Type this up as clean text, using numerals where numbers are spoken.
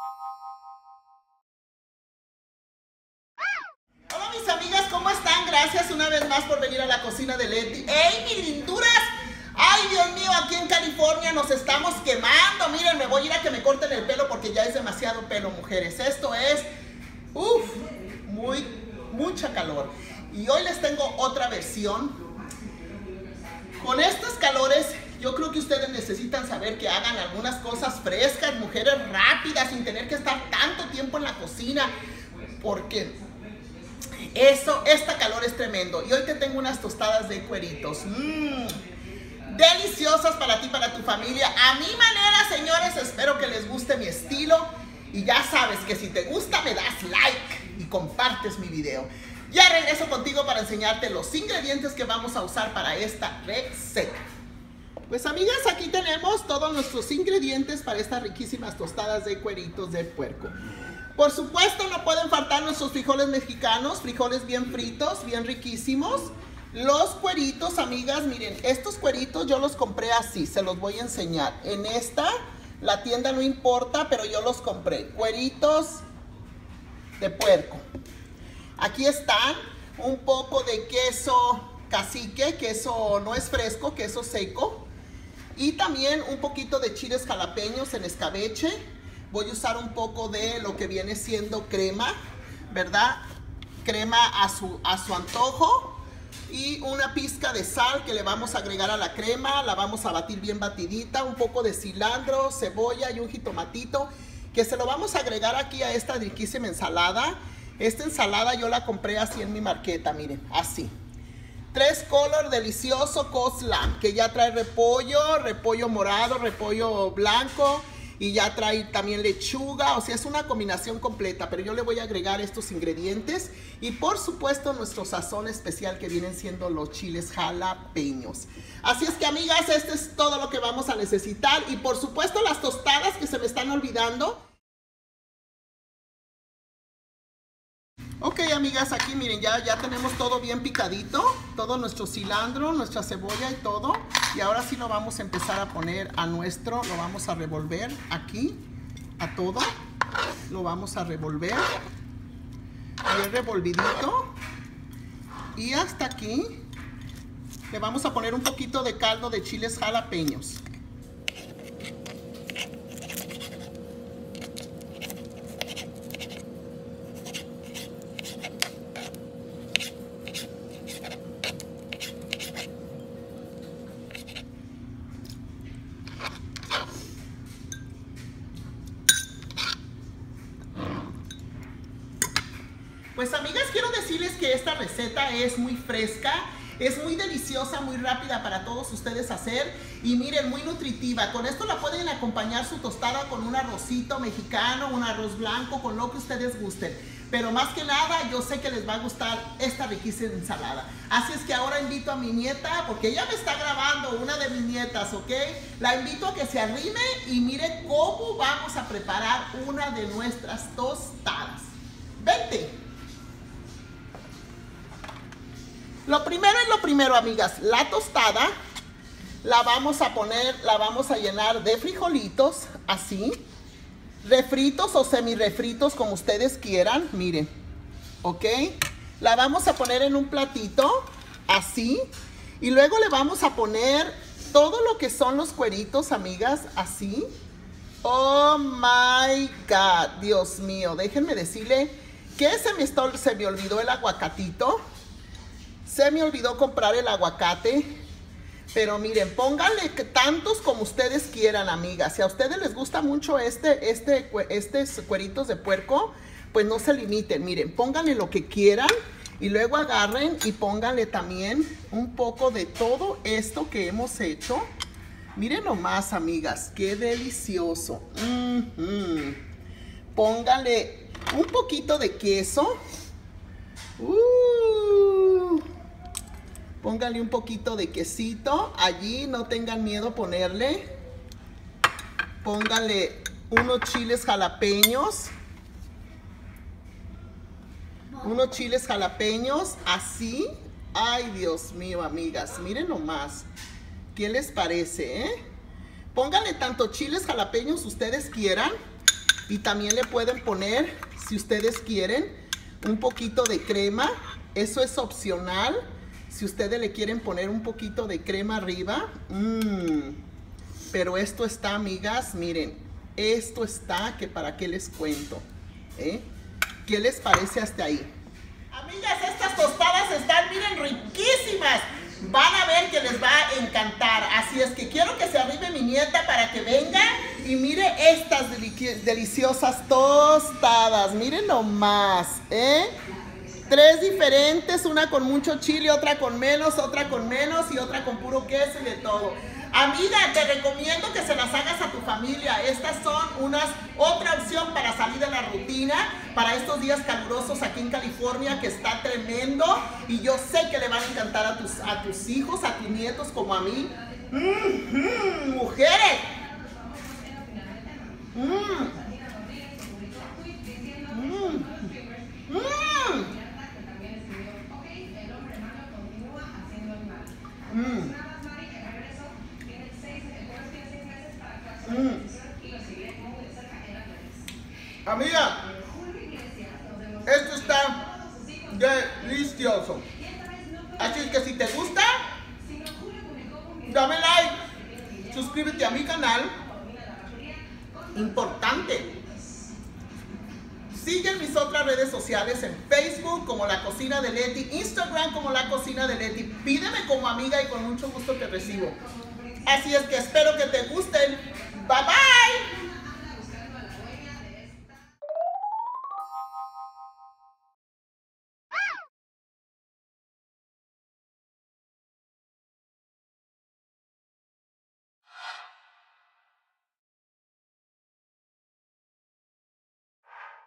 Hola mis amigas, ¿cómo están? Gracias una vez más por venir a la cocina de Leti. ¡Ey, mis linduras! ¡Ay, Dios mío! Aquí en California nos estamos quemando. Miren, me voy a ir a que me corten el pelo porque ya es demasiado pelo, mujeres. Esto es, mucha calor. Y hoy les tengo otra versión. Con estos calores, yo creo que ustedes necesitan saber que hagan algunas cosas frescas, mujeres rápidas, sin tener que estar tanto tiempo en la cocina. Porque esta calor es tremendo. Y hoy te tengo unas tostadas de cueritos. Deliciosas para ti, para tu familia. A mi manera, señores, espero que les guste mi estilo. Y ya sabes que si te gusta, me das like y compartes mi video. Ya regreso contigo para enseñarte los ingredientes que vamos a usar para esta receta. Pues amigas, aquí tenemos todos nuestros ingredientes para estas riquísimas tostadas de cueritos de puerco. Por supuesto, no pueden faltar nuestros frijoles mexicanos, frijoles bien fritos, bien riquísimos. Los cueritos, amigas, miren, estos cueritos yo los compré así, se los voy a enseñar. En la tienda no importa, pero yo los compré. Cueritos de puerco. Aquí están un poco de queso cacique, queso no es fresco, queso seco. Y también un poquito de chiles jalapeños en escabeche. Voy a usar un poco de lo que viene siendo crema, ¿verdad? Crema a su antojo. Y una pizca de sal que le vamos a agregar a la crema. La vamos a batir bien batidita. Un poco de cilantro, cebolla y un jitomatito que se lo vamos a agregar aquí a esta riquísima ensalada. Esta ensalada yo la compré así en mi marqueta, miren, así. 3 color delicioso coleslaw, que ya trae repollo morado, repollo blanco y ya trae también lechuga, o sea, es una combinación completa, pero yo le voy a agregar estos ingredientes y por supuesto nuestro sazón especial que vienen siendo los chiles jalapeños. Así es que amigas, esto es todo lo que vamos a necesitar y por supuesto las tostadas que se me están olvidando. Ok, amigas, aquí miren, ya tenemos todo bien picadito, todo nuestro cilantro, nuestra cebolla y todo. Y ahora sí lo vamos a empezar a poner lo vamos a revolver aquí, a todo. Lo vamos a revolver, bien revolvidito. Y hasta aquí le vamos a poner un poquito de caldo de chiles jalapeños. Pues amigas, quiero decirles que esta receta es muy fresca, es muy deliciosa, muy rápida para todos ustedes hacer y miren, muy nutritiva. Con esto la pueden acompañar su tostada con un arrocito mexicano, un arroz blanco, con lo que ustedes gusten. Pero más que nada, yo sé que les va a gustar esta riquísima ensalada. Así es que ahora invito a mi nieta, porque ella me está grabando, una de mis nietas, ¿ok? La invito a que se arrime y mire cómo vamos a preparar una de nuestras tostadas. ¡Vente! Lo primero es lo primero, amigas. La tostada la vamos a llenar de frijolitos, así. Refritos o semirefritos, como ustedes quieran, miren. ¿Ok? La vamos a poner en un platito, así. Y luego le vamos a poner todo lo que son los cueritos, amigas, así. Oh my God, Dios mío. Déjenme decirle que se me olvidó el aguacatito. Se me olvidó comprar el aguacate, pero miren, pónganle tantos como ustedes quieran, amigas. Si a ustedes les gusta mucho estos cueritos de puerco, pues no se limiten. Miren, pónganle lo que quieran y luego agarren y pónganle también un poco de todo esto que hemos hecho. Miren nomás, amigas, qué delicioso. Pónganle un poquito de queso. Pónganle un poquito de quesito. Allí no tengan miedo ponerle. Pónganle unos chiles jalapeños. Unos chiles jalapeños así. Ay, Dios mío, amigas. Miren nomás. ¿Qué les parece, Pónganle tanto chiles jalapeños ustedes quieran. Y también le pueden poner, si ustedes quieren, un poquito de crema. Eso es opcional. Si ustedes le quieren poner un poquito de crema arriba. Pero esto está, amigas, miren. Esto está, que para qué les cuento. ¿Qué les parece hasta ahí? Amigas, estas tostadas están, miren, riquísimas. Van a ver que les va a encantar. Así es que quiero que se arribe mi nieta para que venga y mire estas deliciosas tostadas. Miren nomás, 3 diferentes, una con mucho chile, otra con menos y otra con puro queso y de todo. Amiga, te recomiendo que se las hagas a tu familia. Estas son otra opción para salir de la rutina, para estos días calurosos aquí en California, que está tremendo. Y yo sé que le van a encantar a tus hijos, a tus nietos, como a mí. Mujeres. Amiga, esto está delicioso. Así que si te gusta, dame like, suscríbete a mi canal. Importante. Sigue mis otras redes sociales en Facebook como La Cocina de Leti, Instagram como La Cocina de Leti. Pídeme como amiga y con mucho gusto te recibo. Así es que espero que te gusten. Bye bye.